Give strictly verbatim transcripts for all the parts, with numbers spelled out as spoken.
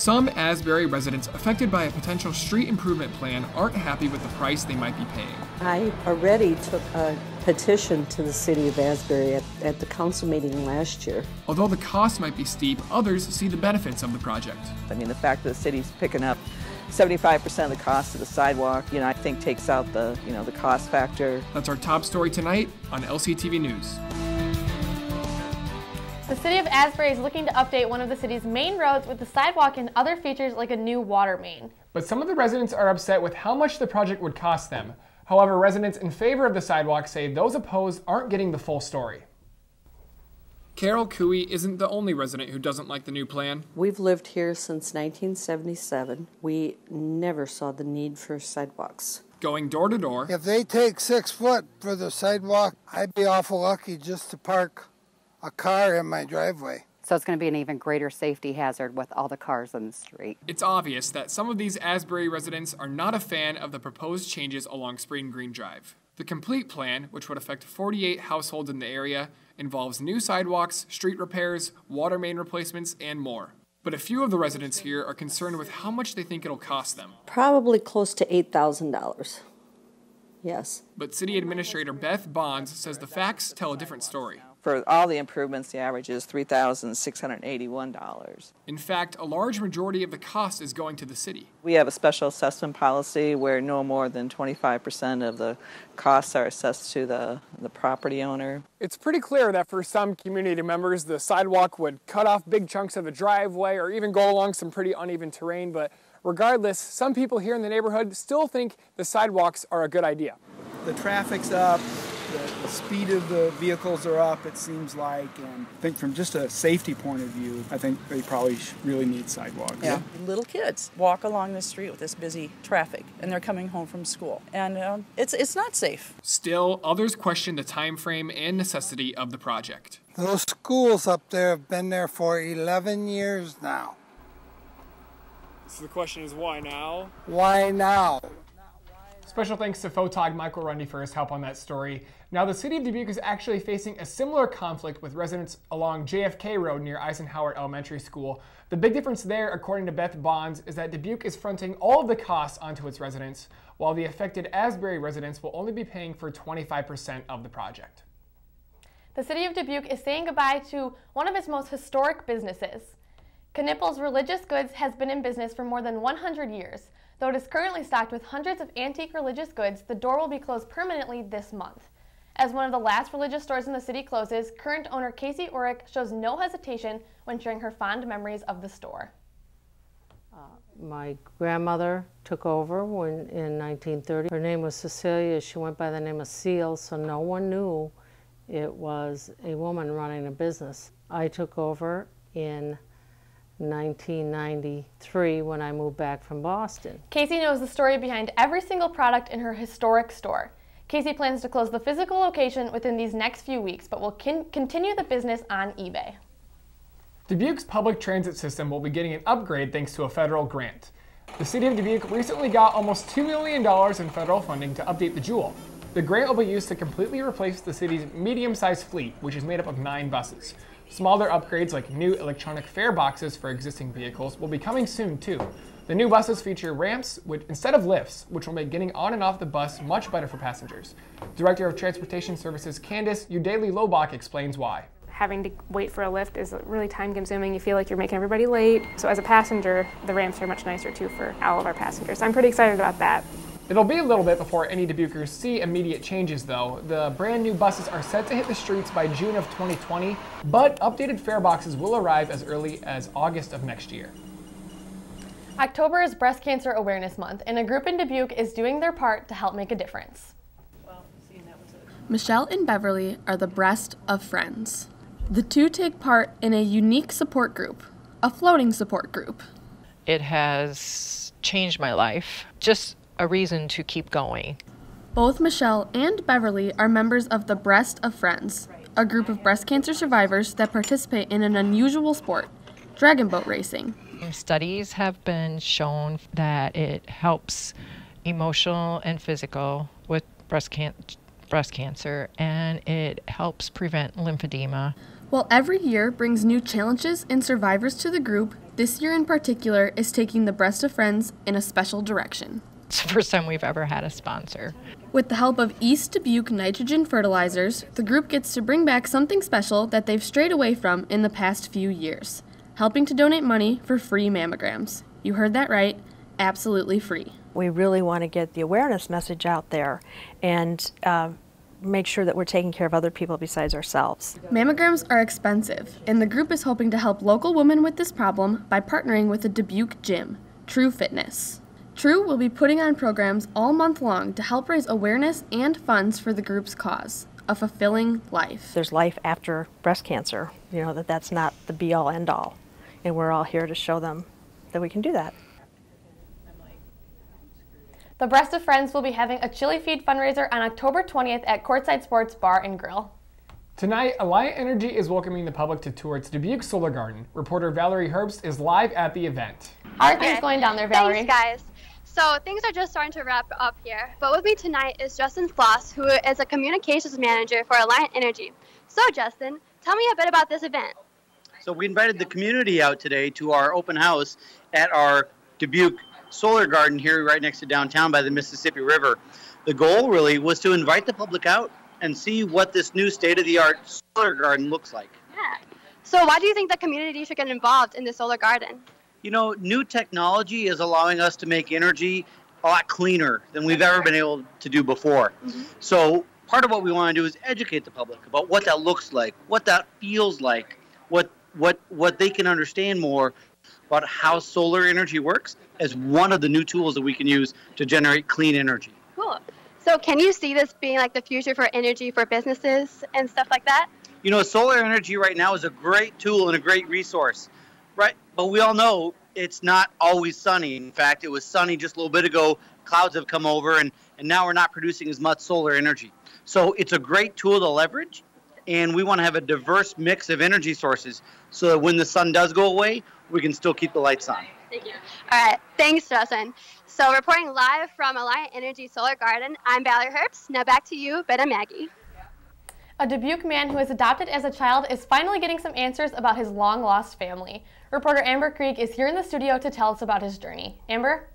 Some Asbury residents affected by a potential street improvement plan aren't happy with the price they might be paying. I already took a petition to the city of Asbury at, at the council meeting last year. Although the cost might be steep, others see the benefits of the project. I mean, the fact that the city's picking up seventy-five percent of the cost of the sidewalk, you know, I think takes out the, you know, the cost factor. That's our top story tonight on L C T V News. The city of Asbury is looking to update one of the city's main roads with the sidewalk and other features like a new water main. But some of the residents are upset with how much the project would cost them. However, residents in favor of the sidewalk say those opposed aren't getting the full story. Carol Cooey isn't the only resident who doesn't like the new plan. We've lived here since nineteen seventy-seven. We never saw the need for sidewalks. Going door to door. If they take six foot for the sidewalk, I'd be awful lucky just to park a car in my driveway. So it's going to be an even greater safety hazard with all the cars on the street. It's obvious that some of these Asbury residents are not a fan of the proposed changes along Spring Green Drive. The complete plan, which would affect forty-eight households in the area, involves new sidewalks, street repairs, water main replacements, and more. But a few of the residents here are concerned with how much they think it'll cost them. Probably close to eight thousand dollars. Yes. But City Administrator Beth Bonds says the facts tell a different story. For all the improvements, the average is three thousand six hundred eighty-one dollars. In fact, a large majority of the cost is going to the city. We have a special assessment policy where no more than twenty-five percent of the costs are assessed to the, the property owner. It's pretty clear that for some community members, the sidewalk would cut off big chunks of the driveway or even go along some pretty uneven terrain. But regardless, some people here in the neighborhood still think the sidewalks are a good idea. The traffic's up. The speed of the vehicles are up, it seems like, and I think from just a safety point of view, I think they probably really need sidewalks. Yeah. Little kids walk along the street with this busy traffic, and they're coming home from school, and um, it's it's not safe. Still, others question the time frame and necessity of the project. Those schools up there have been there for eleven years now. So the question is, why now? Why now? Special thanks to photog Michael Rundy for his help on that story. Now, the city of Dubuque is actually facing a similar conflict with residents along J F K Road near Eisenhower Elementary School. The big difference there, according to Beth Bonds, is that Dubuque is fronting all of the costs onto its residents, while the affected Asbury residents will only be paying for twenty-five percent of the project. The city of Dubuque is saying goodbye to one of its most historic businesses. Knippel's Religious Goods has been in business for more than one hundred years. Though it is currently stocked with hundreds of antique religious goods, the door will be closed permanently this month. As one of the last religious stores in the city closes, current owner Casey Ulrich shows no hesitation when sharing her fond memories of the store. Uh, my grandmother took over when, in nineteen thirty. Her name was Cecilia. She went by the name of Seal, so no one knew it was a woman running a business. I took over in nineteen ninety-three when I moved back from Boston. Casey knows the story behind every single product in her historic store. Casey plans to close the physical location within these next few weeks, but will con continue the business on eBay. Dubuque's public transit system will be getting an upgrade thanks to a federal grant. The city of Dubuque recently got almost two million dollars in federal funding to update the Jewel. The grant will be used to completely replace the city's medium-sized fleet, which is made up of nine buses. Smaller upgrades like new electronic fare boxes for existing vehicles will be coming soon too. The new buses feature ramps which, instead of lifts, which will make getting on and off the bus much better for passengers. Director of Transportation Services Candice Udaley-Lobach explains why. Having to wait for a lift is really time consuming. You feel like you're making everybody late. So as a passenger, the ramps are much nicer too for all of our passengers. I'm pretty excited about that. It'll be a little bit before any Dubuquers see immediate changes though. The brand new buses are set to hit the streets by June of twenty twenty, but updated fare boxes will arrive as early as August of next year. October is Breast Cancer Awareness Month, and a group in Dubuque is doing their part to help make a difference. Michelle and Beverly are the Breast of Friends. The two take part in a unique support group, a floating support group. It has changed my life, just a reason to keep going. Both Michelle and Beverly are members of the Breast of Friends, a group of breast cancer survivors that participate in an unusual sport, dragon boat racing. Studies have been shown that it helps emotional and physical with breast, can breast cancer, and it helps prevent lymphedema. While every year brings new challenges and survivors to the group, this year in particular is taking the Breast of Friends in a special direction. It's the first time we've ever had a sponsor. With the help of East Dubuque Nitrogen Fertilizers, the group gets to bring back something special that they've strayed away from in the past few years, helping to donate money for free mammograms. You heard that right, absolutely free. We really want to get the awareness message out there and uh, make sure that we're taking care of other people besides ourselves. Mammograms are expensive, and the group is hoping to help local women with this problem by partnering with the Dubuque gym, True Fitness. True will be putting on programs all month long to help raise awareness and funds for the group's cause, a fulfilling life. There's life after breast cancer, you know, that that's not the be-all, end-all, and we're all here to show them that we can do that. The Breast of Friends will be having a chili feed fundraiser on October twentieth at Courtside Sports Bar and Grill. Tonight, Alliant Energy is welcoming the public to tour its Dubuque Solar Garden. Reporter Valerie Herbst is live at the event. How are things going down there, Valerie? Thanks, guys. So things are just starting to wrap up here. But with me tonight is Justin Floss, who is a communications manager for Alliant Energy. So Justin, tell me a bit about this event. So we invited the community out today to our open house at our Dubuque Solar Garden here right next to downtown by the Mississippi River. The goal really was to invite the public out and see what this new state-of-the-art solar garden looks like. Yeah. So why do you think the community should get involved in the solar garden? You know, new technology is allowing us to make energy a lot cleaner than we've ever been able to do before. Mm-hmm. So part of what we want to do is educate the public about what that looks like, what that feels like, what what what they can understand more about how solar energy works as one of the new tools that we can use to generate clean energy. Cool. So can you see this being like the future for energy for businesses and stuff like that? You know, solar energy right now is a great tool and a great resource, right? But we all know it's not always sunny. In fact, it was sunny just a little bit ago. Clouds have come over, and, and now we're not producing as much solar energy. So it's a great tool to leverage, and we want to have a diverse mix of energy sources so that when the sun does go away, we can still keep the lights on. Thank you. All right. Thanks, Justin. So reporting live from Alliant Energy Solar Garden, I'm Valerie Herbst. Now back to you, Ben and Maggie. A Dubuque man who was adopted as a child is finally getting some answers about his long-lost family. Reporter Amber Krieg is here in the studio to tell us about his journey. Amber?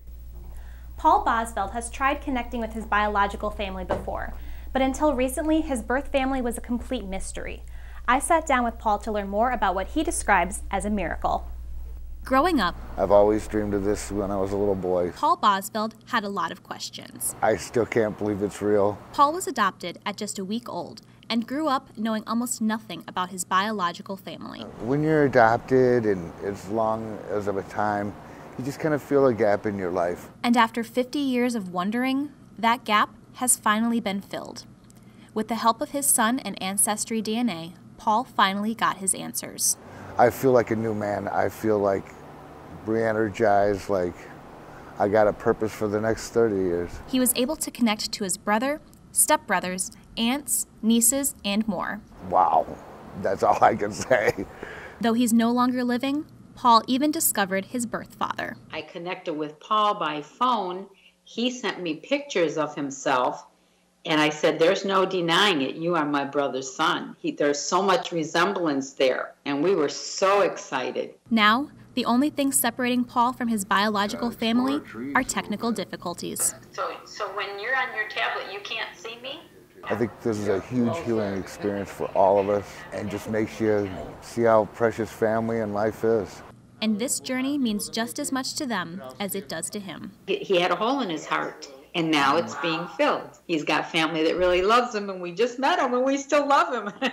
Paul Bosveld has tried connecting with his biological family before, but until recently, his birth family was a complete mystery. I sat down with Paul to learn more about what he describes as a miracle. Growing up, I've always dreamed of this when I was a little boy. Paul Bosveld had a lot of questions. I still can't believe it's real. Paul was adopted at just a week old and grew up knowing almost nothing about his biological family. When you're adopted and as long as of a time, you just kind of feel a gap in your life. And after fifty years of wondering, that gap has finally been filled. With the help of his son and Ancestry D N A, Paul finally got his answers. I feel like a new man. I feel like re-energized, like I got a purpose for the next thirty years. He was able to connect to his brother, stepbrothers, aunts, nieces, and more. Wow, that's all I can say. Though he's no longer living, Paul even discovered his birth father. I connected with Paul by phone. He sent me pictures of himself, and I said, there's no denying it. You are my brother's son. He, there's so much resemblance there, and we were so excited. Now, the only thing separating Paul from his biological family are technical difficulties. So, so when you're on your tablet, you can't see me? I think this is a huge healing experience for all of us and just makes you see how precious family and life is. And this journey means just as much to them as it does to him. He had a hole in his heart, and now it's being filled. He's got family that really loves him, and we just met him, and we still love him.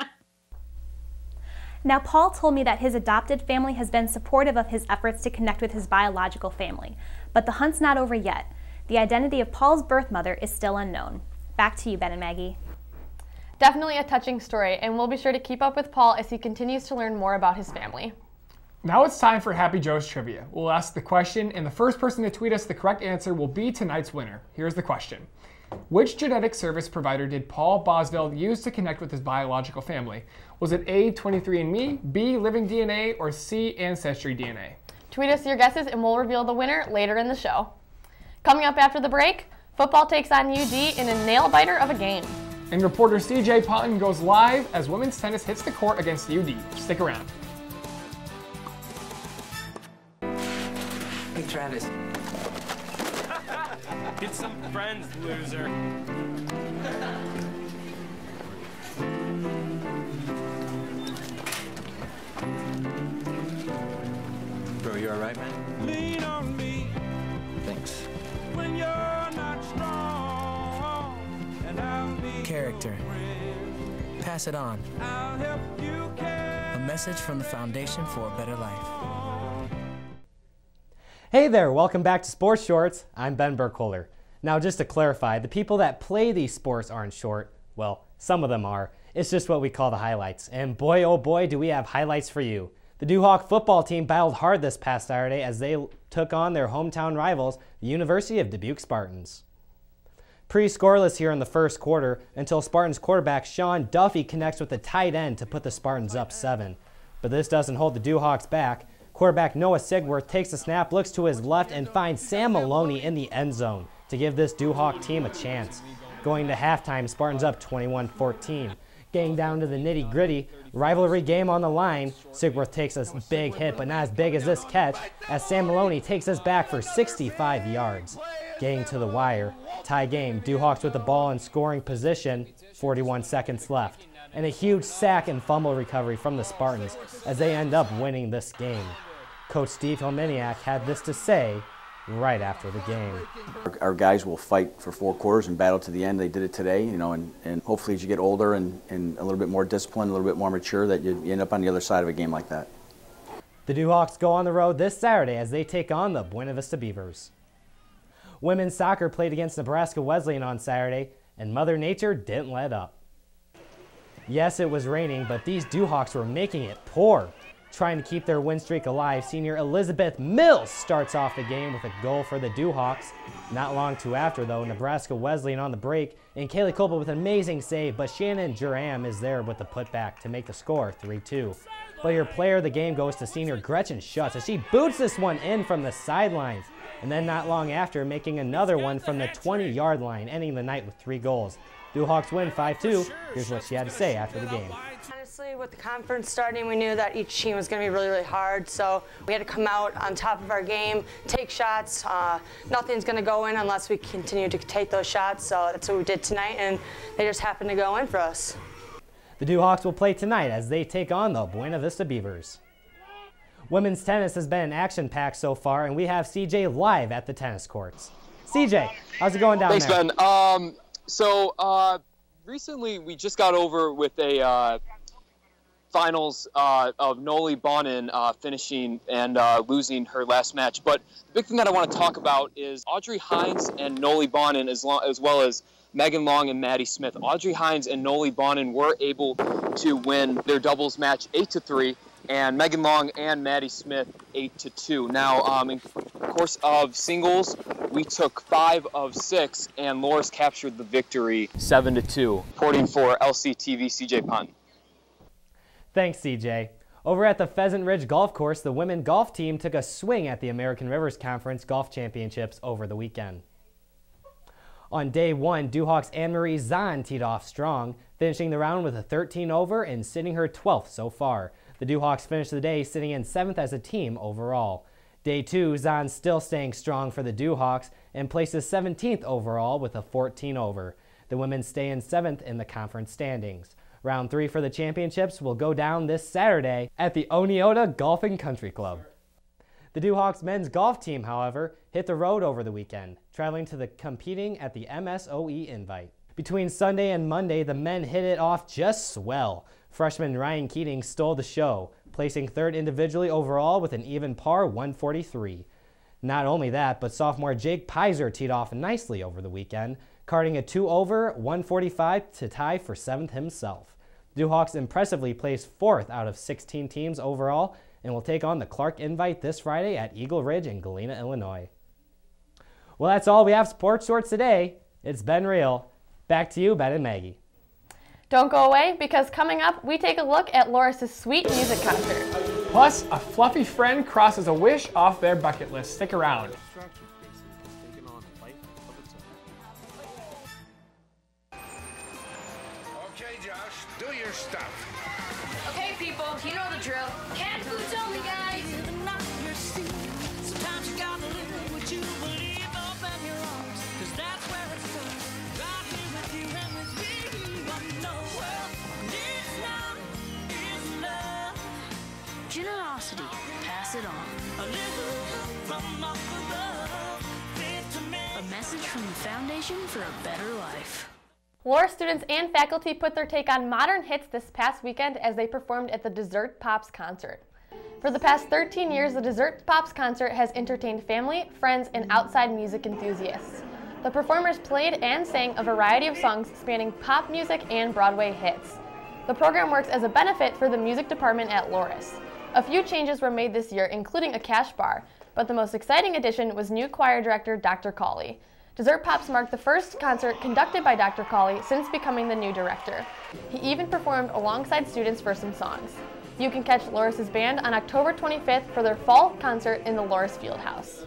Now, Paul told me that his adopted family has been supportive of his efforts to connect with his biological family. But the hunt's not over yet. The identity of Paul's birth mother is still unknown. Back to you, Ben and Maggie. Definitely a touching story, and we'll be sure to keep up with Paul as he continues to learn more about his family. Now it's time for Happy Joe's Trivia. We'll ask the question, and the first person to tweet us the correct answer will be tonight's winner. Here's the question. Which genetic service provider did Paul Bosveld use to connect with his biological family? Was it A, twenty-three and me, B, Living D N A, or C, Ancestry D N A? Tweet us your guesses and we'll reveal the winner later in the show. Coming up after the break, football takes on U D in a nail-biter of a game. And reporter C J Ponton goes live as women's tennis hits the court against U D. Stick around. Hey, Travis. Get some friends, loser. Bro, you all right, man? Lean on me Thanks. when you're not strong, and I'll be Character. Pass it on. I'll help you carry. A message from the Foundation for a Better Life. Hey there, welcome back to Sports Shorts. I'm Ben Burkholder. Now, just to clarify, the people that play these sports aren't short. Well, some of them are. It's just what we call the highlights. And boy, oh boy, do we have highlights for you. The Duhawk football team battled hard this past Saturday as they took on their hometown rivals, the University of Dubuque Spartans. Pre-scoreless here in the first quarter until Spartans quarterback Sean Duffy connects with the tight end to put the Spartans up seven. But this doesn't hold the Duhawks back. Quarterback Noah Sigworth takes the snap, looks to his left, and finds Sam Maloney in the end zone to give this Duhawk team a chance. Going to halftime, Spartans up twenty-one fourteen. Getting down to the nitty-gritty, rivalry game on the line, Sigworth takes a big hit, but not as big as this catch, as Sam Maloney takes us back for sixty-five yards. Getting to the wire, tie game, Duhawks with the ball in scoring position, forty-one seconds left. And a huge sack and fumble recovery from the Spartans as they end up winning this game. Coach Steve Helminiak had this to say right after the game. Our, our guys will fight for four quarters and battle to the end. They did it today, you know, and, and hopefully as you get older and, and a little bit more disciplined, a little bit more mature, that you, you end up on the other side of a game like that. The Duhawks go on the road this Saturday as they take on the Buena Vista Beavers. Women's soccer played against Nebraska Wesleyan on Saturday, and Mother Nature didn't let up. Yes, it was raining, but these Duhawks were making it pour. Trying to keep their win streak alive, senior Elizabeth Mills starts off the game with a goal for the Duhawks. Not long too after, though, Nebraska Wesleyan on the break, and Kaylee Copel with an amazing save, but Shannon Duram is there with the putback to make the score three two. But your player of the game goes to senior Gretchen Schutz as she boots this one in from the sidelines, and then not long after making another one from the twenty-yard line, ending the night with three goals. Duhawks win five two. Here's what she had to say after the game. Honestly, with the conference starting, we knew that each team was going to be really, really hard, so we had to come out on top of our game, take shots. Uh, nothing's going to go in unless we continue to take those shots, so that's what we did tonight, and they just happened to go in for us. The Duhawks will play tonight as they take on the Buena Vista Beavers. Women's tennis has been action-packed so far, and we have C J live at the tennis courts. C J, how's it going down Thanks, there? Thanks, Ben. Um, so uh, recently we just got over with a uh, finals uh, of Noli Bonin uh, finishing and uh, losing her last match. But the big thing that I want to talk about is Audrey Hines and Noli Bonin, as, long, as well as Megan Long and Maddie Smith. Audrey Hines and Noli Bonin were able to win their doubles match eight to three, and Megan Long and Maddie Smith eight to two. Now, um, in the course of singles, we took five of six, and Loris captured the victory seven to two. Reporting for L C T V, C J Punt. Thanks, C J. Over at the Pheasant Ridge Golf Course, the women golf team took a swing at the American Rivers Conference Golf Championships over the weekend. On day one, Duhawks Anne-Marie Zahn teed off strong, finishing the round with a thirteen over and sitting her twelfth so far. The Duhawks finished the day sitting in seventh as a team overall. Day two, Zahn still staying strong for the Duhawks and places seventeenth overall with a fourteen over. The women stay in seventh in the conference standings. Round three for the championships will go down this Saturday at the Oneota Golf and Country Club. The Duhawks men's golf team, however, hit the road over the weekend, traveling to the competing at the M S O E Invite. Between Sunday and Monday, the men hit it off just swell. Freshman Ryan Keating stole the show, placing third individually overall with an even par one forty-three. Not only that, but sophomore Jake Pizer teed off nicely over the weekend, carding a two over one forty-five to tie for seventh himself. Duhawks impressively placed fourth out of sixteen teams overall and will take on the Clark Invite this Friday at Eagle Ridge in Galena, Illinois. Well, that's all we have Sports Shorts today. It's Ben Real. Back to you, Ben and Maggie. Don't go away, because coming up, we take a look at Loris's sweet music concert. Plus, a fluffy friend crosses a wish off their bucket list. Stick around. Okay, Josh, do your stuff. Okay, people, you know the drill. Cat foods only, guys. Sometimes you gotta A message from the Foundation for a Better Life. Loras students and faculty put their take on modern hits this past weekend as they performed at the Dessert Pops concert. For the past thirteen years, the Dessert Pops concert has entertained family, friends, and outside music enthusiasts. The performers played and sang a variety of songs spanning pop music and Broadway hits. The program works as a benefit for the music department at Loras. A few changes were made this year, including a cash bar, but the most exciting addition was new choir director Doctor Cawley. Dessert Pops marked the first concert conducted by Doctor Cawley since becoming the new director. He even performed alongside students for some songs. You can catch Loras' band on October twenty-fifth for their fall concert in the Loras Fieldhouse.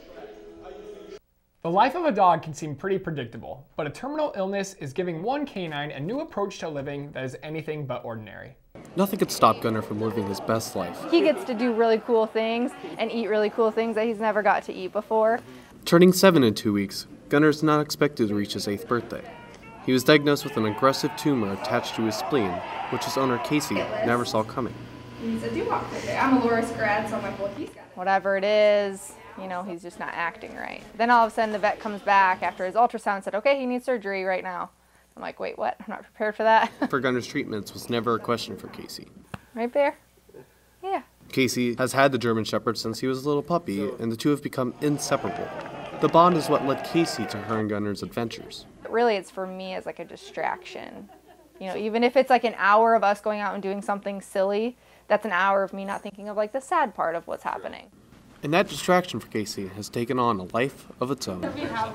The life of a dog can seem pretty predictable, but a terminal illness is giving one canine a new approach to living that is anything but ordinary. Nothing could stop Gunner from living his best life. He gets to do really cool things and eat really cool things that he's never got to eat before. Turning seven in two weeks, Gunner is not expected to reach his eighth birthday. He was diagnosed with an aggressive tumor attached to his spleen, which his owner Casey never saw coming. He's a doo-wop today. I'm a Loras grad, so I'm like, well, he's got it. Whatever it is, you know, he's just not acting right. Then all of a sudden the vet comes back after his ultrasound and said, okay, he needs surgery right now. I'm like, wait, what? I'm not prepared for that. For Gunner's treatments was never a question for Casey. Right there? Yeah. Casey has had the German Shepherd since he was a little puppy, and the two have become inseparable. The bond is what led Casey to her and Gunner's adventures. Really, it's for me as like a distraction. You know, even if it's like an hour of us going out and doing something silly, that's an hour of me not thinking of like the sad part of what's happening. And that distraction for Casey has taken on a life of its own.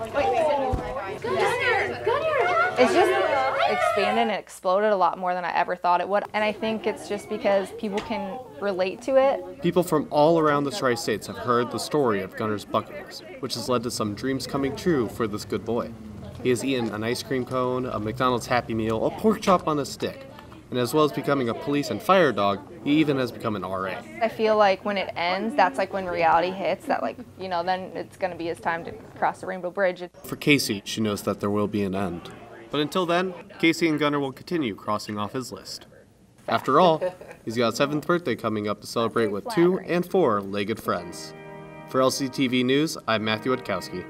It's just expanded and exploded a lot more than I ever thought it would. And I think it's just because people can relate to it. People from all around the Tri-States have heard the story of Gunner's bucket list, which has led to some dreams coming true for this good boy. He has eaten an ice cream cone, a McDonald's Happy Meal, a pork chop on a stick, and as well as becoming a police and fire dog, he even has become an R A. I feel like when it ends, that's like when reality hits, that like, you know, then it's going to be his time to cross the Rainbow Bridge. For Casey, she knows that there will be an end. But until then, Casey and Gunner will continue crossing off his list. After all, he's got a seventh birthday coming up to celebrate with two and four legged friends. For L C T V News, I'm Matthew Witkowski.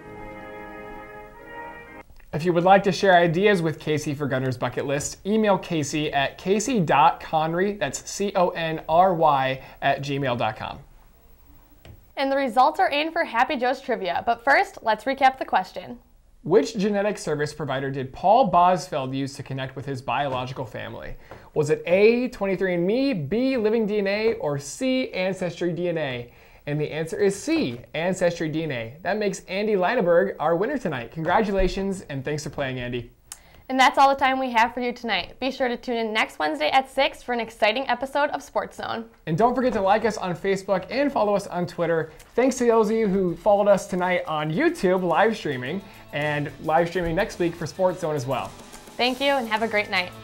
If you would like to share ideas with Casey for Gunner's Bucket List, email Casey at casey dot conry, that's C O N R Y, at gmail dot com. And the results are in for Happy Joe's Trivia, but first, let's recap the question. Which genetic service provider did Paul Bosfeld use to connect with his biological family? Was it A, twenty-three and me, B, Living D N A, or C, Ancestry D N A? And the answer is C, Ancestry D N A. That makes Andy Leineberg our winner tonight. Congratulations, and thanks for playing, Andy. And that's all the time we have for you tonight. Be sure to tune in next Wednesday at six for an exciting episode of Sports Zone. And don't forget to like us on Facebook and follow us on Twitter. Thanks to those of you who followed us tonight on YouTube live streaming, and live streaming next week for Sports Zone as well. Thank you, and have a great night.